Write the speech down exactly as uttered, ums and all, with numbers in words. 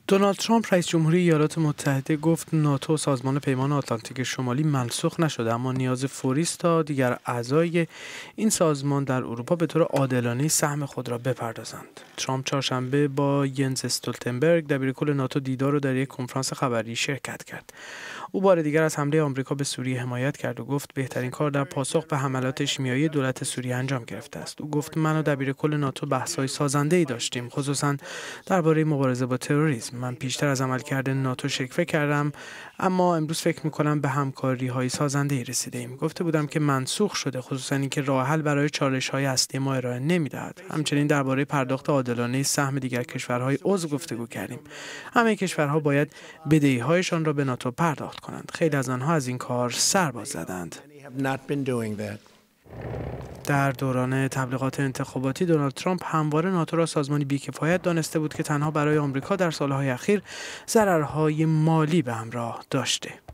دونالد ترامپ رئیس جمهوری ایالات متحده گفت ناتو سازمان پیمان آتلانتیک شمالی منسوخ نشده، اما نیاز فوری است تا دیگر اعضای این سازمان در اروپا به طور عادلانه سهم خود را بپردازند. ترامپ چهارشنبه با ینز استولتنبرگ دبیرکل ناتو دیدار و در یک کنفرانس خبری شرکت کرد. او بار دیگر از حمله آمریکا به سوریه حمایت کرد و گفت بهترین کار در پاسخ به حملات شیمیایی دولت سوریه انجام گرفته است. او گفت من و دبیرکل ناتو بحث‌های سازنده‌ای داشتیم، خصوصا درباره مبارزه با تروریسم. من پیشتر از عملکرد ناتو شکوه کردم، اما امروز فکر می‌کنم به همکاری‌های سازنده‌ای رسیده‌ایم. گفته بودم که منسوخ شده، خصوصا اینکه راه حل برای چالش‌های اصلی ما ارائه نمی‌دهد. همچنین درباره پرداخت عادلانه سهم دیگر کشورهای عضو گفتگو کردیم. همه کشورها باید بدهی‌هایشان را به ناتو پرداخت کنند. خیلی از آنها از این کار سر باز زدند. در دوران تبلیغات انتخاباتی دونالد ترامپ همواره ناتو را سازمانی بی‌کفایت دانسته بود که تنها برای آمریکا در سالهای اخیر ضررهای مالی به همراه داشته.